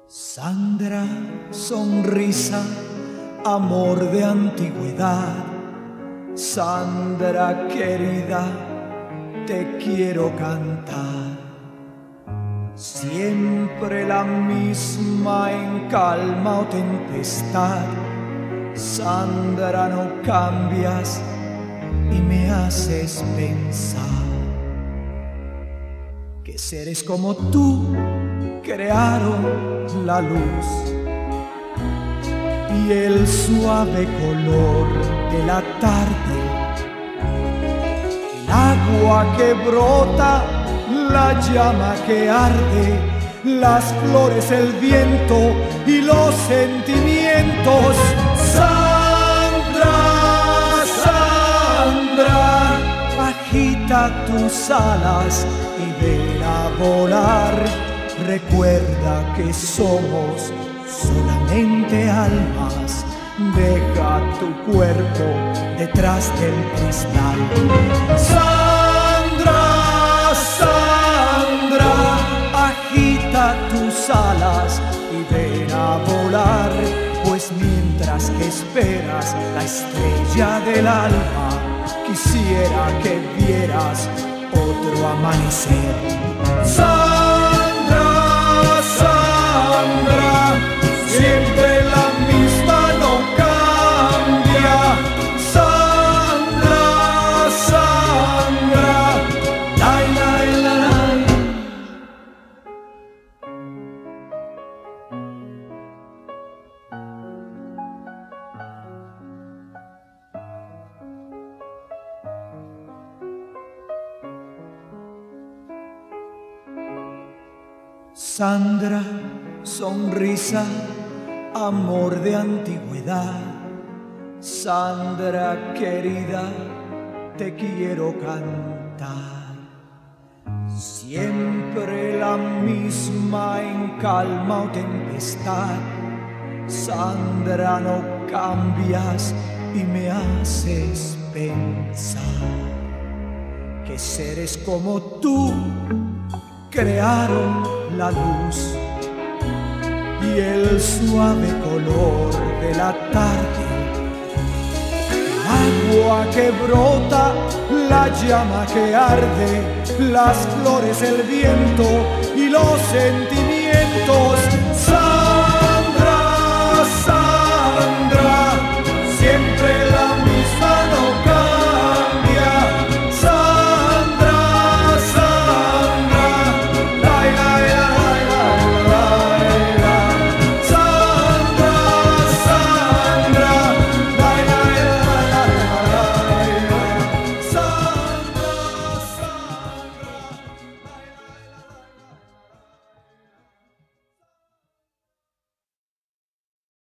Sandra, sonrisa, amor de antigüedad. Sandra querida, te quiero cantar. Siempre la misma en calma o tempestad. Sandra, no cambias y me haces pensar que seres como tú crearon la luz y el suave color de la tarde, el agua que brota, la llama que arde, las flores, el viento y los sentimientos. Sandra, Sandra, agita tus alas y ven a volar. Recuerda que somos solamente almas. Deja tu cuerpo detrás del cristal. Sandra, Sandra, agita tus alas y ven a volar. Pues mientras que esperas la estrella del alma, quisiera que vieras otro amanecer. Sandra, Sandra, siempre la misma, no cambia. Sandra, Sandra, lai, lai, lai. Sandra, sonrisa, amor de antigüedad. Sandra querida, te quiero cantar. Siempre la misma en calma o tempestad. Sandra, no cambias y me haces pensar que seres como tú crearon la luz y el suave color de la tarde, el agua que brota, la llama que arde, las flores, el viento y los sentimientos.